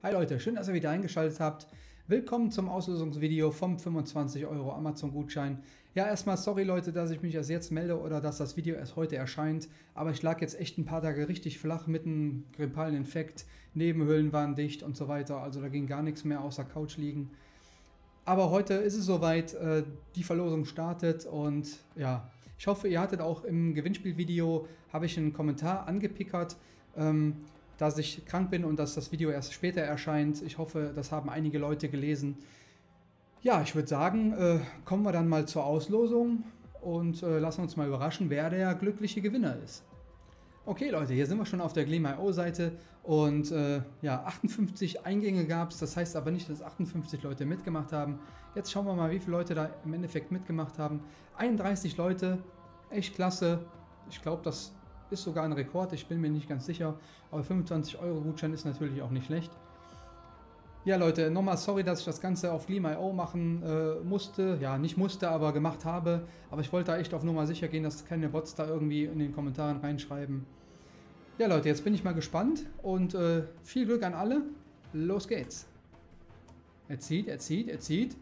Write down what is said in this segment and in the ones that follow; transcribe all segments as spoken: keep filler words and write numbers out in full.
Hi Leute, schön, dass ihr wieder eingeschaltet habt. Willkommen zum Auslosungsvideo vom fünfundzwanzig Euro Amazon-Gutschein. Ja, erstmal sorry Leute, dass ich mich erst jetzt melde oder dass das Video erst heute erscheint. Aber ich lag jetzt echt ein paar Tage richtig flach mit einem grippalen Infekt. Nebenhöhlen waren dicht und so weiter. Also da ging gar nichts mehr außer Couch liegen. Aber heute ist es soweit, äh, die Verlosung startet und ja, ich hoffe, ihr hattet auch im Gewinnspielvideo, habe ich einen Kommentar angepickert, ähm, dass ich krank bin und dass das Video erst später erscheint. Ich hoffe, das haben einige Leute gelesen. Ja, ich würde sagen, äh, kommen wir dann mal zur Auslosung und äh, lassen uns mal überraschen, wer der glückliche Gewinner ist. Okay Leute, hier sind wir schon auf der Gleam Punkt io Seite und äh, ja, achtundfünfzig Eingänge gab es, das heißt aber nicht, dass achtundfünfzig Leute mitgemacht haben. Jetzt schauen wir mal, wie viele Leute da im Endeffekt mitgemacht haben. einunddreißig Leute, echt klasse. Ich glaube, das ist sogar ein Rekord, ich bin mir nicht ganz sicher, aber fünfundzwanzig Euro Gutschein ist natürlich auch nicht schlecht. Ja Leute, nochmal sorry, dass ich das Ganze auf Gleam Punkt io machen äh, musste, ja nicht musste, aber gemacht habe, aber ich wollte da echt auf Nummer sicher gehen, dass keine Bots da irgendwie in den Kommentaren reinschreiben. Ja Leute, jetzt bin ich mal gespannt und äh, viel Glück an alle, los geht's. Er zieht, er zieht, er zieht.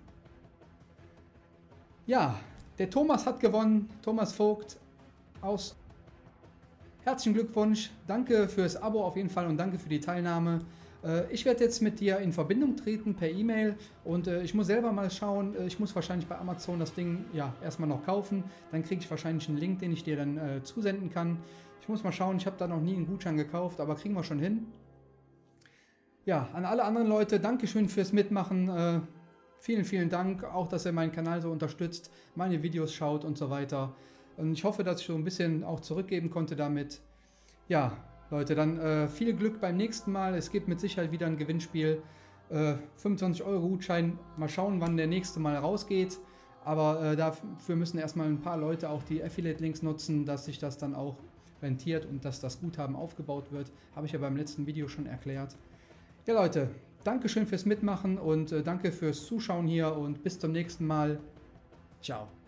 Ja, der Thomas hat gewonnen, Thomas Vogt aus. Herzlichen Glückwunsch, danke fürs Abo auf jeden Fall und danke für die Teilnahme. Ich werde jetzt mit dir in Verbindung treten per E-Mail und ich muss selber mal schauen, ich muss wahrscheinlich bei Amazon das Ding ja erstmal noch kaufen, dann kriege ich wahrscheinlich einen Link, den ich dir dann äh, zusenden kann. Ich muss mal schauen, ich habe da noch nie einen Gutschein gekauft, aber kriegen wir schon hin. Ja, an alle anderen Leute, Dankeschön fürs Mitmachen, äh, vielen, vielen Dank, auch dass ihr meinen Kanal so unterstützt, meine Videos schaut und so weiter. Und ich hoffe, dass ich so ein bisschen auch zurückgeben konnte damit. Ja, Leute, dann äh, viel Glück beim nächsten Mal. Es gibt mit Sicherheit wieder ein Gewinnspiel. Äh, fünfundzwanzig Euro Gutschein. Mal schauen, wann der nächste Mal rausgeht. Aber äh, dafür müssen erstmal ein paar Leute auch die Affiliate-Links nutzen, dass sich das dann auch rentiert und dass das Guthaben aufgebaut wird. Habe ich ja beim letzten Video schon erklärt. Ja Leute, Dankeschön fürs Mitmachen und äh, danke fürs Zuschauen hier und bis zum nächsten Mal. Ciao.